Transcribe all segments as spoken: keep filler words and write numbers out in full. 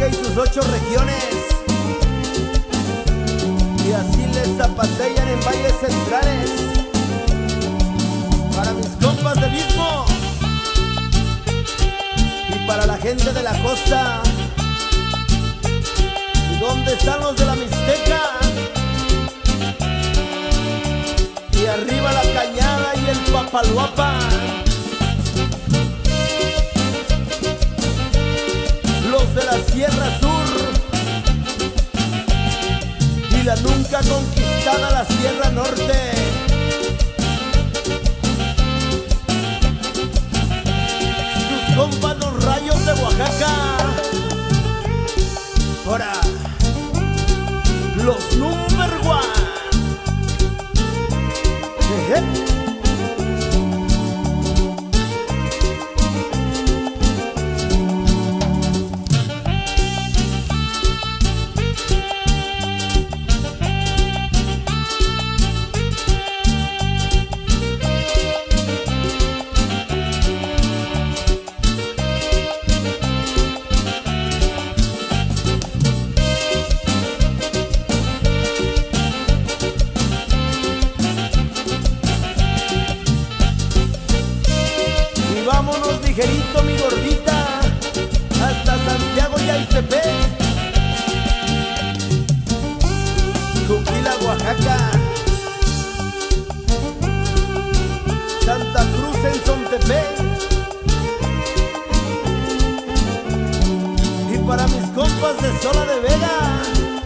República y sus ocho regiones, y así les zapatean en valles centrales. Para mis compas del Istmo y para la gente de la costa. ¿Y dónde están los de la Mixteca? Y arriba la Cañada y el Papaloapan. Los de la Sierra Sur y la nunca conquistada la Sierra Norte. Sus compas los Rayos de Oaxaca. Ahora, los number one. Jeje. Vámonos ligerito, mi gordita, hasta Santiago y Aitepec, Cuquila, Oaxaca, Santa Cruz en Xontepec. Y para mis compas de Sola de Vega,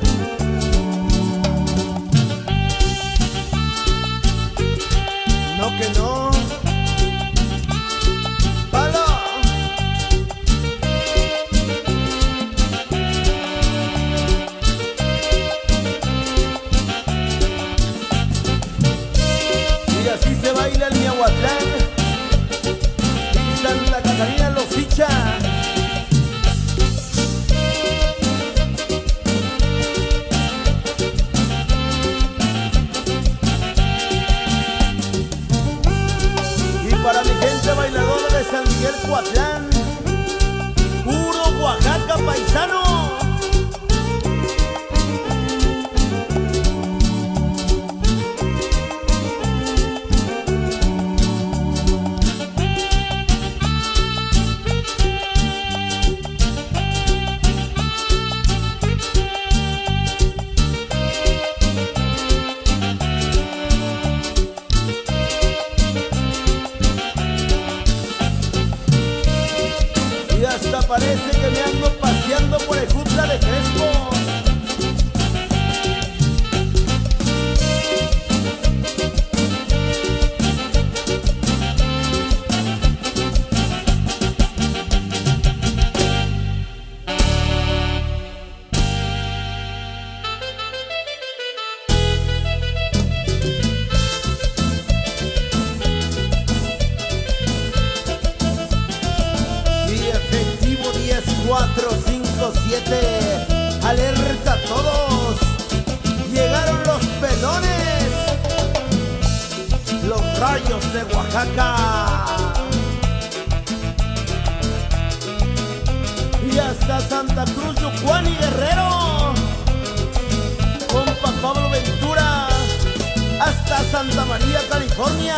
no que no. Así se baila el Miahuatlán y Santa Catarina lo ficha. Y para mi gente bailadora de San Miguel Coatlán, puro Oaxaca paisano. Y hasta parece que me ando paseando por el Jutla de Crespo. cuatro, cinco, siete, alerta a todos, llegaron los pelones, los Rayos de Oaxaca, y hasta Santa Cruz, Yucuán y Guerrero, compa Pablo Ventura, hasta Santa María, California.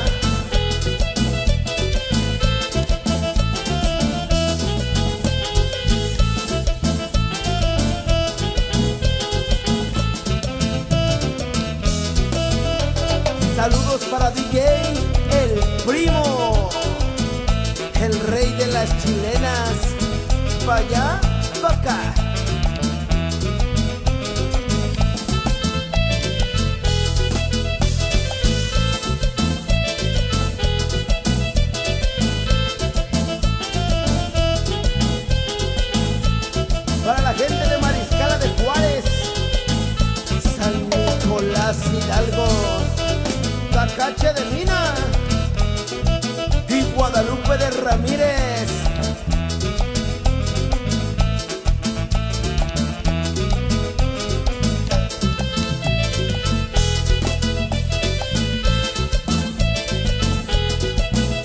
Saludos para D J, el primo, el rey de las chilenas, pa' allá, pa' acá. Para la gente de Mariscala de Juárez, San Nicolás Hidalgo, Tacache de Mina y Guadalupe de Ramírez.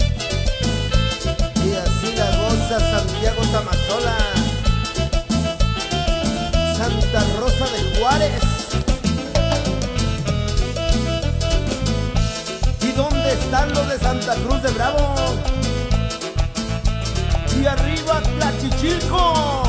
Y así la goza Santiago Tamazola. están los de Santa Cruz de Bravo. Y arriba Tlachichilco.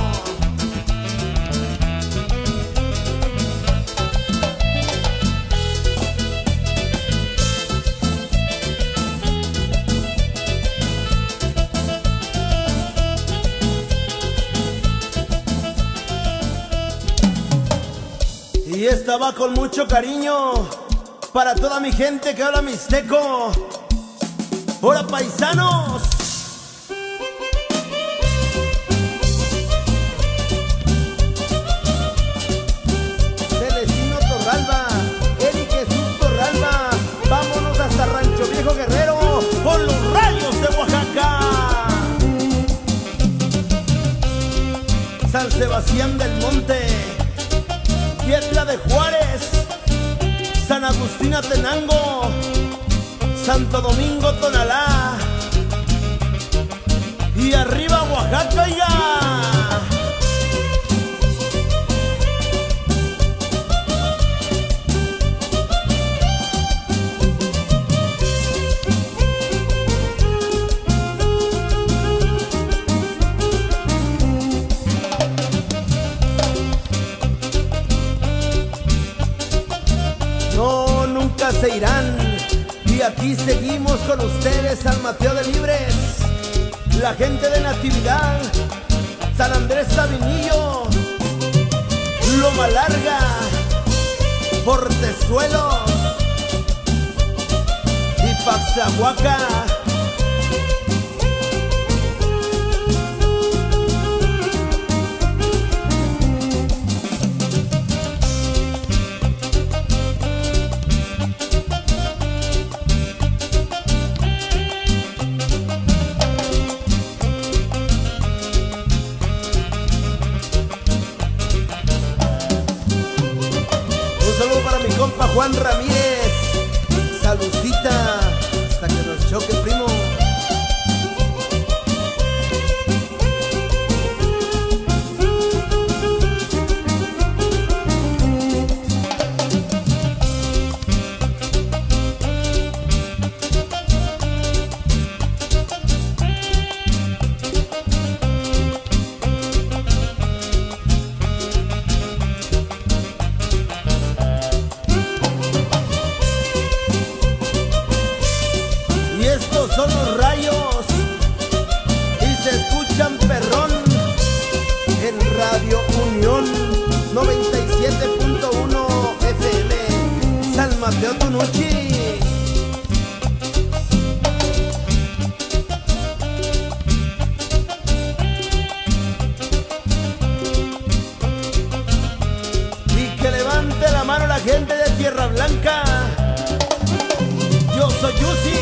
Y esta va con mucho cariño para toda mi gente que habla mixteco. ¡Hola, paisanos! Celestino Torralba, Eric Jesús Torralba, vámonos hasta Rancho Viejo Guerrero con los Rayos de Oaxaca. San Sebastián del Monte, Piedra de Juárez, San Agustín Atenango, Santo Domingo Tonalá y arriba Oaxaca ya. No, nunca se irán. Y aquí seguimos con ustedes, San Mateo de Libres, la gente de Natividad, San Andrés Sabinillo, Loma Larga, Portezuelos y Paxahuaca. Un saludo para mi compa Juan Ramírez. Saludcita hasta que nos choque, primo. Son los Rayos y se escuchan perrón en Radio Unión noventa y siete punto uno F M, San Mateo Tunuchi. Y que levante la mano la gente de Tierra Blanca. Yo soy Yusi.